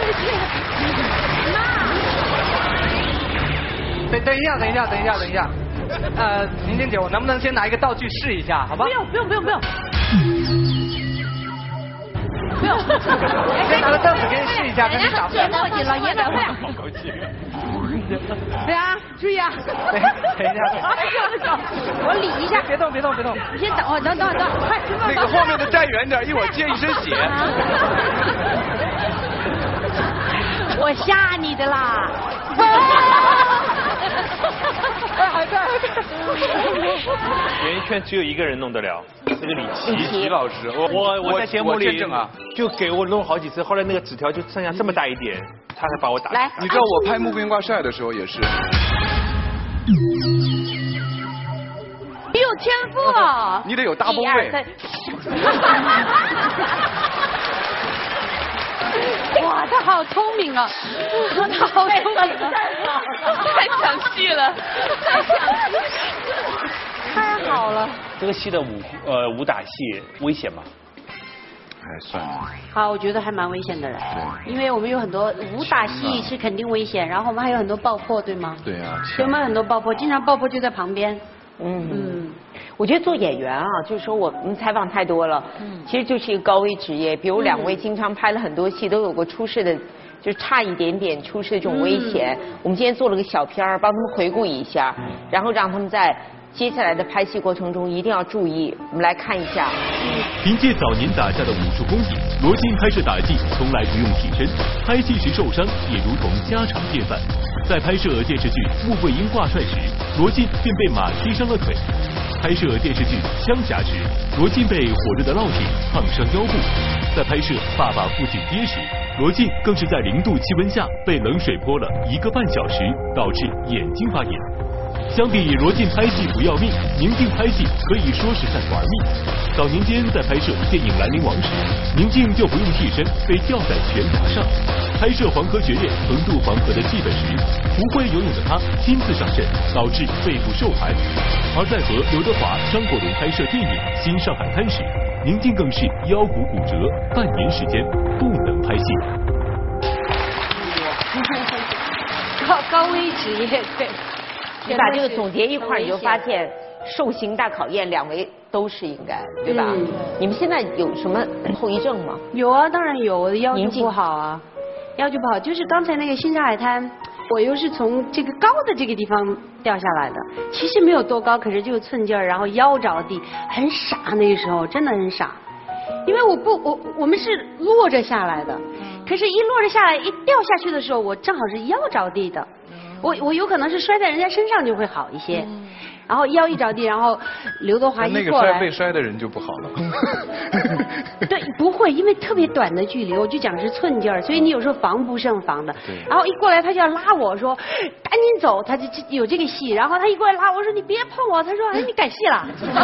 Speaker 12: 等一下。宁静姐，我能不能先拿一个道具试一下，好吧？
Speaker 11: 不用。
Speaker 12: 先拿个凳子给你试一下，看你打不打。
Speaker 11: 过紧了，也得会。对啊，注意啊！
Speaker 12: 等一下，
Speaker 11: 我理一下。
Speaker 12: 别动！
Speaker 11: 你先等会，等，快！
Speaker 10: 那个后面的站远点，一会儿接一身血。
Speaker 11: 我吓你的啦！
Speaker 12: 还在。
Speaker 8: 演艺圈只有一个人弄得了，那个李
Speaker 10: 琦老师。
Speaker 8: 我在节目里就给我弄好几次，后来那个纸条就剩下这么大一点，他才把我打。
Speaker 10: 来，你知道我拍《穆桂英挂帅》的时候也是。
Speaker 11: 你有天赋啊！
Speaker 10: 你得有大波位。
Speaker 11: 哇，他好聪明啊！他好聪明啊！
Speaker 1: 太抢戏了，
Speaker 11: 太好了。
Speaker 8: 这个戏的武打戏危险吗？
Speaker 10: 还算。
Speaker 11: 好，我觉得还蛮危险的了，因为我们有很多武打戏是肯定危险，然后我们还有很多爆破，对吗？
Speaker 10: 对啊。
Speaker 11: 我们很多爆破，经常爆破就在旁边。
Speaker 7: 我觉得做演员啊，就是说我们采访太多了，其实就是一个高危职业。比如2位经常拍了很多戏，都有过出事的，就差一点点出事的这种危险。我们今天做了个小片儿，帮他们回顾一下，然后让他们在接下来的拍戏过程中一定要注意。我们来看一下。
Speaker 6: 凭借早年打下的武术功底，罗晋拍摄打戏从来不用替身，拍戏时受伤也如同家常便饭。在拍摄电视剧《穆桂英挂帅》时，罗晋便被马踢伤了腿。拍摄电视剧《枪侠》时，罗晋被火热的烙铁烫伤腰部。在拍摄《爸爸父亲爹》时，罗晋更是在0度气温下被冷水泼了1个半小时，导致眼睛发炎。相比罗晋拍戏不要命，宁静拍戏可以说是在玩命。早年间在拍摄电影《兰陵王》时，宁静就不用替身，被吊在悬崖上。拍摄《黄河决裂》横渡黄河的剧本时，不会游泳的他亲自上阵，导致背部受寒。而在和刘德华、张国荣拍摄电影《新上海滩》时，宁静更是腰骨骨折，半年时间不能拍戏。
Speaker 11: 高危职业，对。
Speaker 7: 你把这个总结一块，你就发现受刑大考验2位都是应该，对吧？你们现在有什么后遗症吗？
Speaker 11: 有啊，当然有，我的腰就不好啊，腰就不好。就是刚才那个新上海滩，我又是从这个高的这个地方掉下来的，其实没有多高，可是就寸劲儿，然后腰着地，很傻，那个时候真的很傻。因为我们是落着下来的，可是一落着下来一掉下去的时候，我正好是腰着地的。我有可能是摔在人家身上就会好一些，然后腰一着地，然后刘德华一过来，
Speaker 10: 那个被摔的人就不好了。
Speaker 11: 对，不会，因为特别短的距离，我就讲是寸劲儿，所以你有时候防不胜防的。然后一过来他就要拉我说赶紧走，他就有这个戏，然后他一过来拉我说你别碰我，他说哎你改戏了。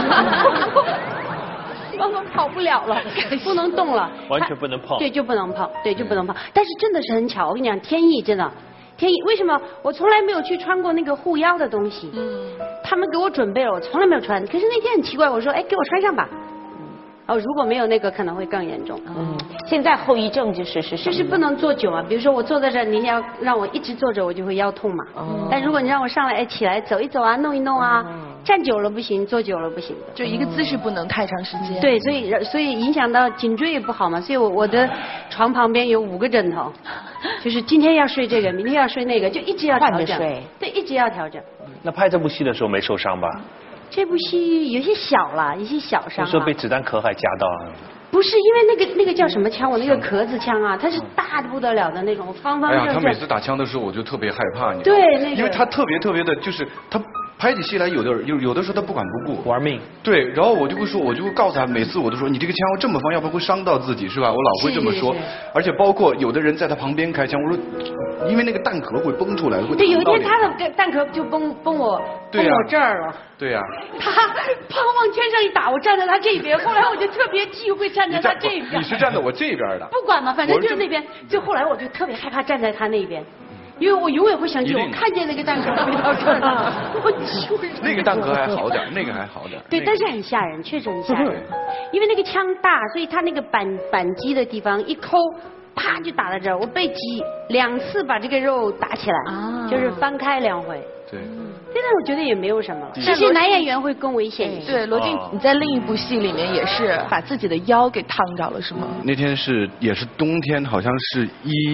Speaker 11: 我跑不了了，不能动了，
Speaker 8: 完全不能碰。
Speaker 11: 对，就不能碰，对，就不能碰。但是真的是很巧，我跟你讲，天意真的。天意，为什么我从来没有去穿过那个护腰的东西？他们给我准备了，我从来没有穿。可是那天很奇怪，我说，哎，给我穿上吧。如果没有那个，可能会更严重。
Speaker 7: 现在后遗症就是
Speaker 11: 不能坐久啊。比如说我坐在这儿，你要让我一直坐着，我就会腰痛嘛。但如果你让我上来，哎，起来走一走啊，弄一弄啊，站久了不行，坐久了不行的。
Speaker 1: 就一个姿势不能太长时间。
Speaker 11: 对，所以影响到颈椎也不好嘛。所以我的床旁边有5个枕头，就是今天要睡这个，明天要睡那个，就一直要调整。换着睡。对，一直要调整。
Speaker 8: 那拍这部戏的时候没受伤吧？
Speaker 11: 这部戏有些小了，一些小伤。
Speaker 8: 你说被子弹壳还夹到啊？
Speaker 11: 不是，因为那个叫什么枪？我那个壳子枪啊，它是大的不得了的那种，方方正正。
Speaker 10: 哎呀，他每次打枪的时候我就特别害怕，你知
Speaker 11: 道吗？对，
Speaker 10: 那个。因为他特别的，就是他拍起戏来有的时候他不管不顾，
Speaker 8: 玩命。
Speaker 10: 对，然后我就会告诉他，每次我都说你这个枪要这么放，要不然会伤到自己，是吧？我老会这么说。而且包括有的人在他旁边开枪，我说因为那个弹壳会崩出来，会。
Speaker 11: 对，有一天他的弹壳就崩我这儿了。
Speaker 10: 对呀。
Speaker 11: 他啪往天上一打，我站在他这边，后来我就特别忌讳站在他这边。
Speaker 10: 你是站在我这边的。
Speaker 11: 不管嘛，反正就是那边。就后来我就特别害怕站在他那边。因为我永远会想起我看见那个弹壳飞到这儿了，我就
Speaker 10: 那个弹壳还好点，那个还好点。
Speaker 11: 对，但是很吓人，确实很吓人。因为那个枪大，所以他那个扳机的地方一抠，啪就打在这儿。我被击2次把这个肉打起来，就是翻开2回。
Speaker 10: 对。
Speaker 11: 现在我觉得也没有什么了。其实男演员会更危险一些。
Speaker 1: 对，罗晋，你在另一部戏里面也是把自己的腰给烫着了，是吗？
Speaker 10: 那天也是冬天，好像是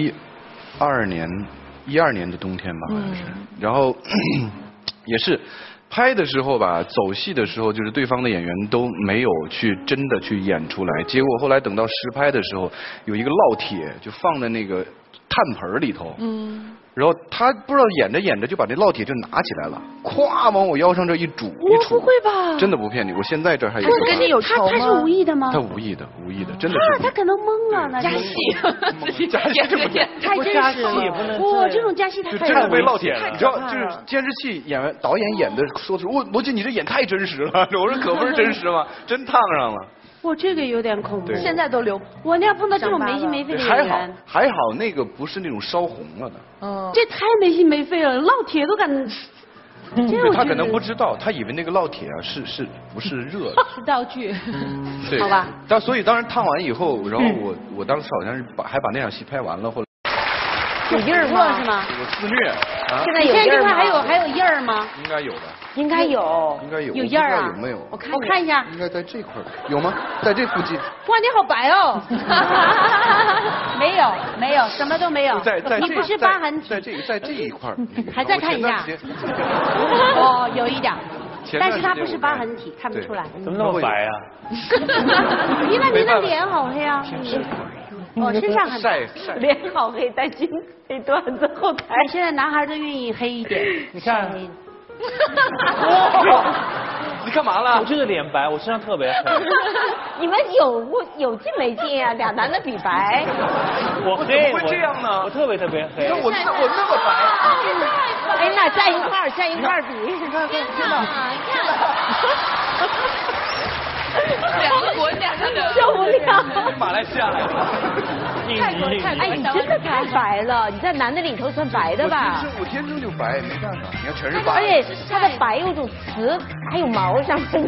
Speaker 10: 12年的冬天吧，好像是。然后也是拍的时候吧，走戏的时候，就是对方的演员都没有去真的去演出来。结果后来等到实拍的时候，有一个烙铁就放在那个炭盆里头。然后他不知道演着演着就把那烙铁就拿起来了，咵往我腰上这一杵。
Speaker 11: 我不会吧？
Speaker 10: 真的不骗你，我现在这还有。
Speaker 1: 他是跟你有仇吗？
Speaker 11: 他是无意的吗？
Speaker 10: 他无意的，真的是。
Speaker 11: 他可能懵了，那
Speaker 1: 加戏，
Speaker 10: 加戏这么
Speaker 11: 太真实了。哇，这种加戏太
Speaker 10: 就真的被烙铁了。你知道，就是监视器导演演的说是，罗晋你这演太真实了。我说可不是真实吗？真烫上了。
Speaker 11: 我这个有点恐怖。
Speaker 10: 对
Speaker 1: 现在都留。
Speaker 11: 我那要碰到这种没心没肺的演员，
Speaker 10: 还好那个不是那种烧红了的。
Speaker 11: 这太没心没肺了，烙铁都敢。
Speaker 10: 对，他可能不知道，他以为那个烙铁啊不是热的，
Speaker 1: 是道具。
Speaker 10: 对，
Speaker 11: 好吧。
Speaker 10: 所以当时烫完以后，然后我当时好像是还把那场戏拍完了，后来
Speaker 11: 有印儿吗？是吗？
Speaker 10: 我自虐啊！
Speaker 11: 现在有印儿吗？这块还有印儿吗？
Speaker 10: 应该有的。
Speaker 7: 应该有。
Speaker 10: 应该有。
Speaker 11: 有印儿啊？
Speaker 10: 有没有？
Speaker 11: 我看一下。
Speaker 10: 应该在这块有吗？在这附近。
Speaker 11: 哇，你好白哦！没有，什么都没有。你不是疤痕体。
Speaker 10: 在这一块。
Speaker 11: 还再看一下。哦，有一点。但是它不是疤痕体，看不出来。
Speaker 8: 怎么那么白啊？
Speaker 11: 因为你的脸好黑啊。身上很
Speaker 10: 晒，
Speaker 7: 脸好黑，但心黑段子后台。
Speaker 11: 现在男孩都愿意黑一点。
Speaker 8: 你看。
Speaker 10: 你干嘛了？
Speaker 8: 我这个脸白，我身上特别黑。
Speaker 7: 你们有劲没劲啊？俩男的比白。
Speaker 8: 我黑，
Speaker 10: 怎么会这样呢？
Speaker 8: 我特别黑。
Speaker 10: 你看我那么白。
Speaker 7: 哎，那站一块比。
Speaker 10: 你看。
Speaker 1: 两个国家的
Speaker 7: 受不了。
Speaker 10: 马来西亚来的。
Speaker 7: 泰国。哎，你真的太白了，你在男的里头算白的吧？
Speaker 10: 我天生就白，没办法，你看全是白。
Speaker 7: 而且他的白有种瓷，还有毛上面。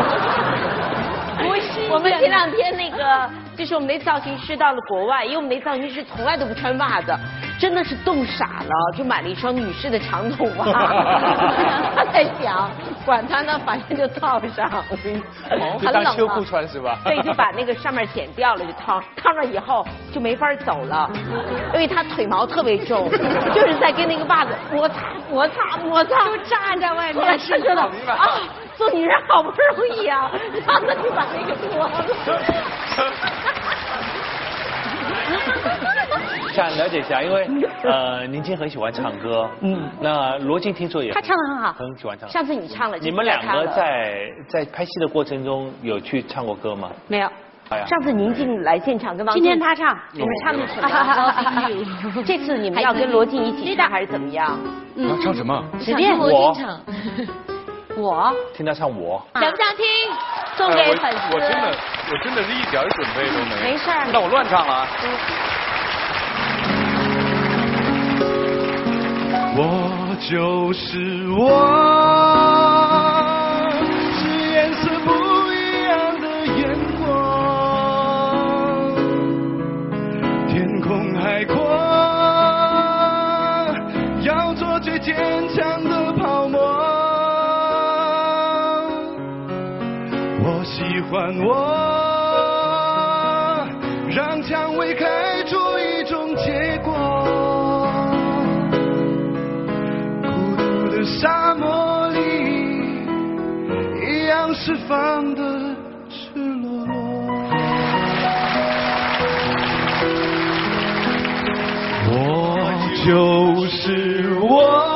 Speaker 7: 我们前2天那个，就是我们那造型师到了国外，因为我们那造型师从来都不穿袜子，真的是冻傻了，就买了一双女士的长筒袜。他在想，管他呢，反正就套上，很冷
Speaker 8: 当秋裤穿是吧？
Speaker 7: 对，就把那个上面剪掉了，就烫了以后就没法走了，因为他腿毛特别重，就是在跟那个袜子摩擦，
Speaker 11: 就站在外面。
Speaker 7: 后来是觉得啊。做女人好不容易啊，然后他就把那个脱了。
Speaker 8: 想了解一下，因为宁静很喜欢唱歌，那罗晋听说也
Speaker 11: 他唱得很好，
Speaker 8: 很喜欢唱。
Speaker 7: 上次你唱了，
Speaker 8: 你们2个在拍戏的过程中有去唱过歌吗？
Speaker 11: 没有。
Speaker 7: 上次宁静来现场跟王，
Speaker 11: 今天他唱，
Speaker 7: 你们唱的什么？这次你们要跟罗晋一起唱还是怎么样？
Speaker 10: 唱什么？
Speaker 1: 随便罗晋唱。
Speaker 11: 我
Speaker 8: 听他唱我，
Speaker 7: 想不想听？送给粉丝。
Speaker 10: 我真的是一点准备都没有。
Speaker 7: 没事。
Speaker 10: 那我乱唱了啊。
Speaker 2: 我就是我，是颜色不一样的眼光，天空海阔，要做最坚强的泡沫。我喜欢我，让蔷薇开出一种结果。孤独的沙漠里，一样释放的赤裸裸。我就是我。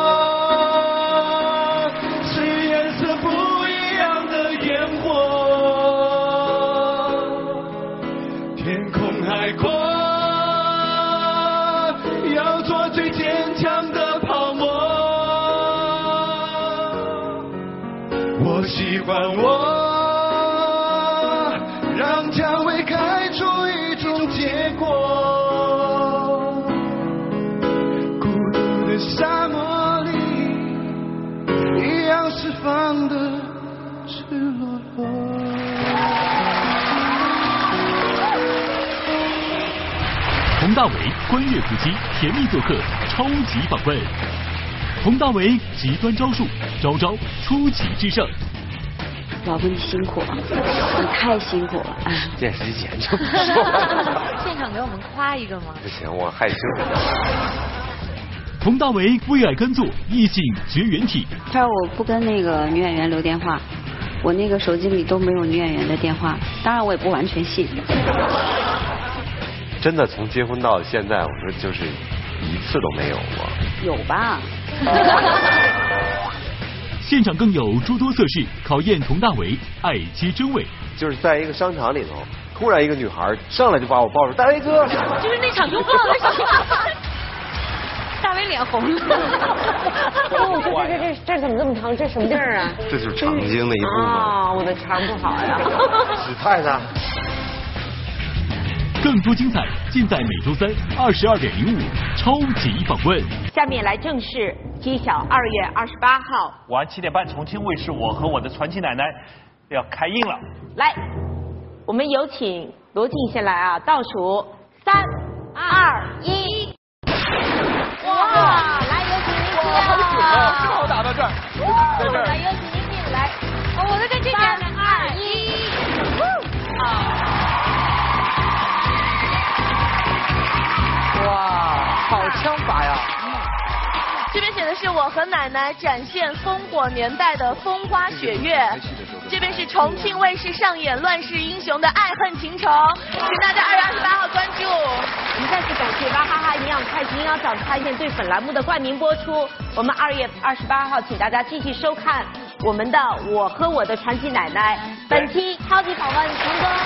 Speaker 2: 喜欢我，让蔷薇开出一种结果。孤独的沙漠里，一样释放的赤裸裸。
Speaker 6: 佟大为、关悦夫妻甜蜜做客超级访问。佟大为极端招数，招招出奇制胜。
Speaker 4: 老公，你辛苦了，你太辛苦了。
Speaker 14: 电视机前就不说了。
Speaker 1: 现场给我们夸一个吗？
Speaker 14: 不行，我害羞。
Speaker 6: 佟大为为爱耕作，异性绝缘体。
Speaker 4: 他说我不跟那个女演员留电话，我那个手机里都没有女演员的电话，当然我也不完全信。
Speaker 14: 真的从结婚到现在，我说就是一次都没有过。
Speaker 4: 有吧？
Speaker 6: 现场更有诸多色事考验佟大为爱妻真伪。
Speaker 14: 就是在一个商场里头，突然一个女孩上来就把我抱住，大为哥。
Speaker 1: 就是那场拥抱的时候，大为脸红了。
Speaker 7: 这怎么这么疼？这什么地儿啊？
Speaker 14: 这就是肠经的一部分。
Speaker 7: 啊，我的肠不好呀。
Speaker 14: 史太太。
Speaker 6: 更多精彩尽在每周322:05超级访问。
Speaker 7: 下面来正式揭晓2月28号
Speaker 8: 晚7点半，重庆卫视《我和我的传奇奶奶》要开映了。
Speaker 7: 来，我们有请罗晋先来啊，倒数3、2、1。哇，来有请宁静啊！
Speaker 5: 正好打到这儿，在这儿。
Speaker 7: 来有请宁静来，
Speaker 11: 我在这边。3、2、
Speaker 12: 1。哇，好枪法呀！
Speaker 1: 这边写的是我和奶奶展现烽火年代的风花雪月，这边是重庆卫视上演乱世英雄的爱恨情仇，请大家2月28号关注。
Speaker 7: 我们再次感谢娃哈哈营养快营养早餐店对本栏目的冠名播出。我们2月28号，请大家继续收看我们的《我和我的传奇奶奶》本期超级访问成功。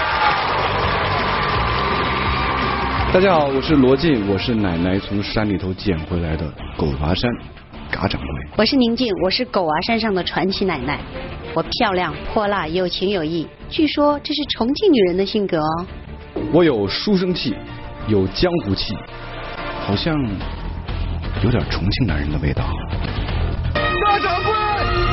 Speaker 10: 大家好，我是罗晋，我是奶奶从山里头捡回来的狗娃山嘎掌柜。
Speaker 11: 我是宁静，我是狗娃山上的传奇奶奶。我漂亮、泼辣、有情有义，据说这是重庆女人的性格哦。
Speaker 10: 我有书生气，有江湖气，好像有点重庆男人的味道。
Speaker 13: 大掌柜！